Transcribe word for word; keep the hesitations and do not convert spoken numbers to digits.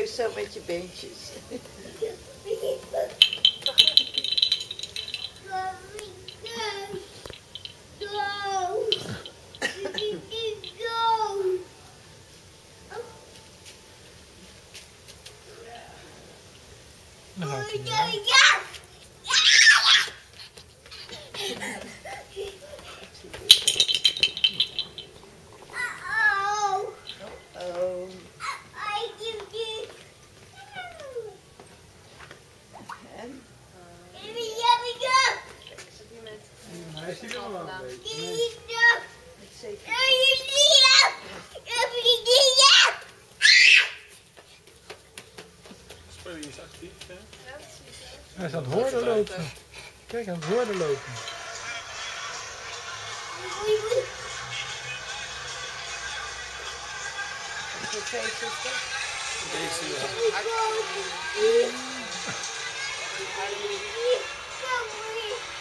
There's so many benches. Dan gaat hij weer. Oh. En? Hij is hier wel een beetje. Zeker. Speel je is actief, hè? Hij is aan het hoorden lopen. Kijk, aan het hoorden lopen. Voor twee zuster. Deze, ja. Oh,